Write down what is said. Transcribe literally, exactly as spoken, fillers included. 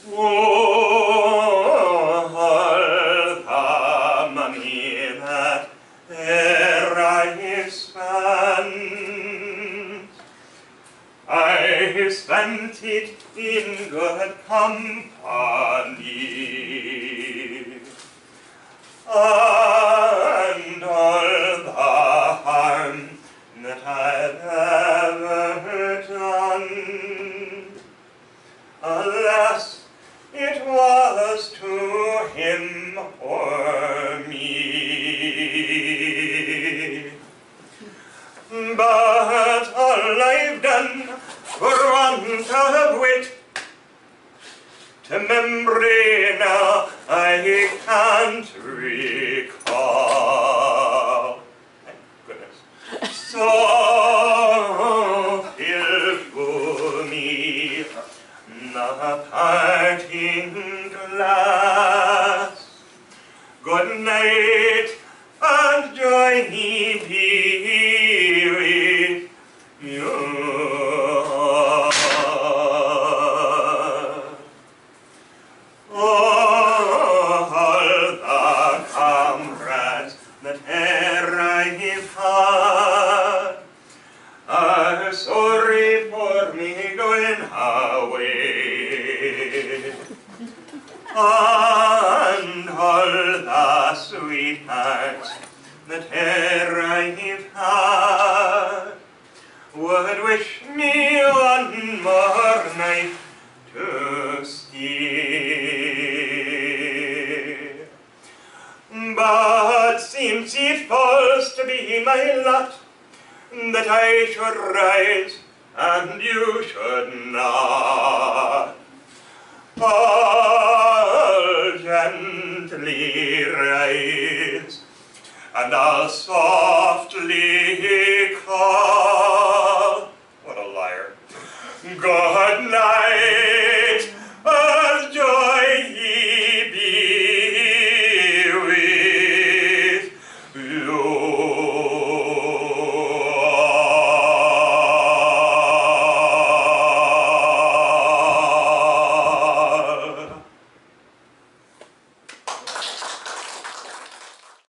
all the money that e'er I spent, I spent it in good company, and all the harm that I've ever done, alas, it was to him or me. But all I've done for want of wit, to memory now I can't recall. Thank goodness. So fill me the parting glass. Good night and joy be with you. That e'er I've had are sorry for me going away, and all the sweethearts that e'er I've had would wish me one more night to stay. But seems it falls to be my lot that I should rise and you should not. I'll gently rise and I'll softly